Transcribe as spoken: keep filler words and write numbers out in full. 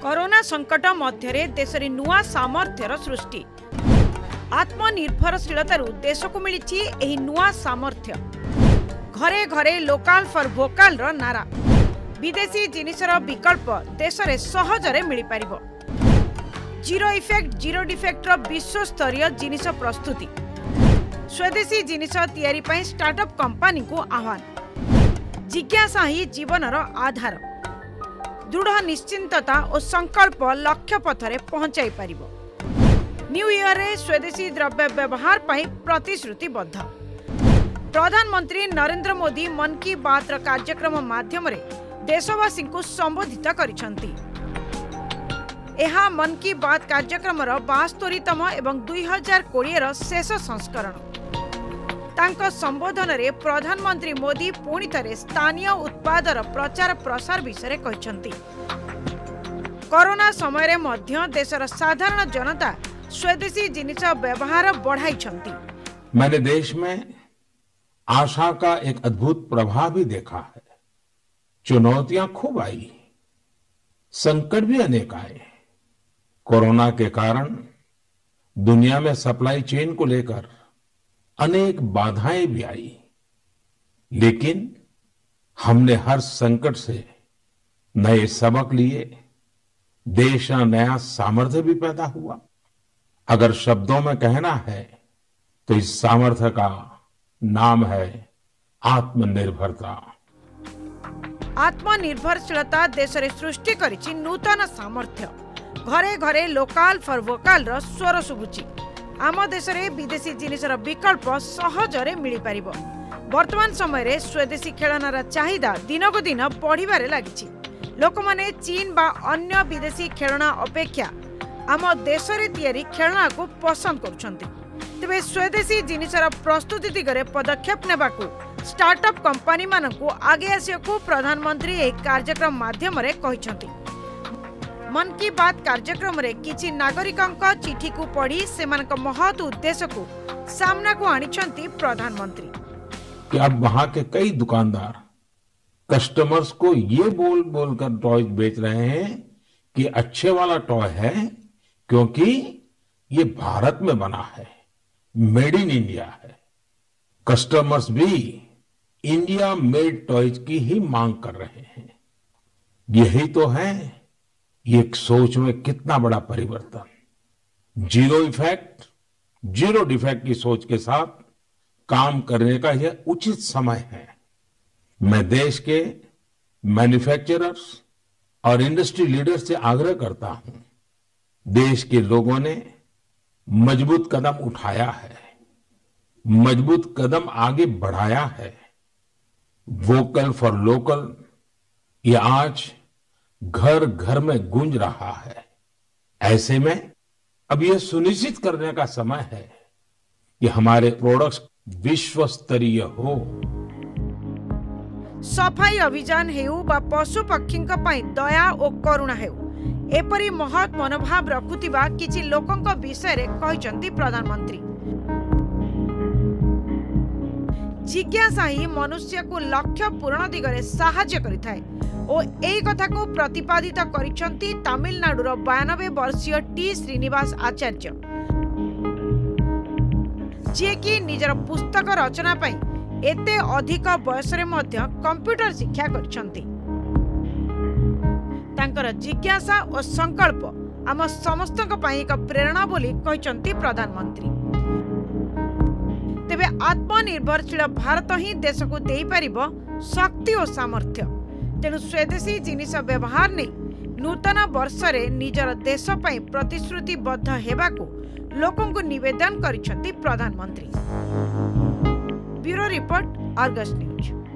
Corona संकट मध्य देश में नुआ सामर्थ्यर सृष्टि आत्मनिर्भरशीलतारू देश को मिली एही नुआ सामर्थ्य। घरे घरे लोकाल फॉर वोकाल रो नारा विदेशी जिनिसर विकल्प देश में सहजरे मिल पारिबो। जीरो इफेक्ट जीरो डिफेक्ट रो विश्वस्तरीय जिनिस प्रस्तुति स्वदेशी जिनिस तैयारी पई स्टार्टअप कंपनी को आह्वान। जिज्ञासा ही जीवनर आधार। दृढ़ निश्चिंतता और संकल्प लक्ष्य पथरे पहुंचाई पारिबो। न्यू ईयर रे स्वदेशी द्रव्य व्यवहार पई प्रतिश्रुतिबद्ध। प्रधानमंत्री नरेंद्र मोदी मन की बात कार्यक्रम माध्यम रे देशवासी को संबोधित करिसंती। एहा मन की बात कार्यक्रम बास्तोरीतम एवं दुई हजार कोड़े शेष संस्करण। तांको संबोधन रे प्रधानमंत्री मोदी पुणी थरे स्थानीय उत्पादर प्रचार प्रसार विषय कहिसंती। कोरोना समय रे मध्य देशर साधारण जनता स्वदेशी जिनिस व्यवहार बढ़ाइछंती। मैंने देश में आशा का एक अद्भुत प्रभाव भी देखा है। चुनौतियां खूब आई, संकट भी अनेक आए। कोरोना के कारण दुनिया में सप्लाई चेन को लेकर अनेक बाधाएं भी आई, लेकिन हमने हर संकट से नए सबक लिए। देश का नया सामर्थ्य भी पैदा हुआ। अगर शब्दों में कहना है तो इस सामर्थ्य का नाम है आत्मनिर्भरता। आत्मनिर्भरशीलता देश रे सृष्टि करिछि नूतन सामर्थ्य। घरे घरे लोकाल फॉर वोकाल रो स्वर सुबुची। आम देश रे विदेशी जिनिसर विकल्प सहजरे मिली पारिबो। वर्तमान समय रे स्वदेशी खेलनार चाहिदा दिनक दिन बढ़िबारे लागिछि। लोकमाने चीन बा अन्य विदेशी खेलना अपेक्षा आम देश रे तैयारी खेलना को पसंद करुछंती। तेबे स्वदेशी जिनिसर प्रस्तुति दिगरे पदक्षेप नेबाकू स्टार्टअप कंपनी मानकू आगे आसियाकू प्रधानमंत्री एक कार्यक्रम माध्यम रे कहिसंती। मन की बात कार्यक्रम रे किछि नागरिकंक चिठी को पढ़ी सेमानक महत् उद्देश्य को सामना को आनिछंती प्रधानमंत्री। कि अब वहां के कई दुकानदार कस्टमर्स को ये बोल बोल कर टॉय बेच रहे हैं कि अच्छे वाला टॉय है क्योंकि ये भारत में बना है, मेड इन इंडिया है। कस्टमर्स भी इंडिया मेड टॉयज की ही मांग कर रहे हैं। यही तो है ये सोच में कितना बड़ा परिवर्तन। जीरो इफेक्ट जीरो डिफेक्ट की सोच के साथ काम करने का यह उचित समय है। मैं देश के मैन्युफैक्चरर्स और इंडस्ट्री लीडर्स से आग्रह करता हूं, देश के लोगों ने मजबूत कदम उठाया है, मजबूत कदम आगे बढ़ाया है। वोकल फॉर लोकल ये आज घर घर में गूंज रहा है। ऐसे में अब यह सुनिश्चित करने का समय है कि हमारे प्रोडक्ट्स विश्व स्तरीय हो। सफाई अभियान हेउ बा पशु पक्षी दया और करुणा हेउ एपरी महत् मनोभाव रखुथिबा किछि लोकंक विषय रे कहिसंती प्रधानमंत्री। जिज्ञासा ही मनुष्य को लक्ष्य पूरण दिगरे साहाय्य करिथाय और एही कथा को प्रतिपादित करिसंती तमिलनाडुर बयानबे वर्षीय टी श्रीनिवास आचार्य, जे कि निजर पुस्तक रचना पई एते अधिक बयस रे मध्य कंप्यूटर शिक्षा करिसंती। तांकर जिज्ञासा और संकल्प आम समस्तक पई एक प्रेरणा बोली कहिसंती प्रधानमंत्री। तेबे आत्मनिर्भरशील भारत ही देश को दे पारिबो शक्ति और सामर्थ्य। तेणु स्वदेशी जिनिस व्यवहार नहीं नूतन वर्ष रे निजर देश पई प्रतिश्रुतिबद्ध हेबाकू लोकों को निवेदन करिसंती प्रधानमंत्री। Bureau report, Argus news.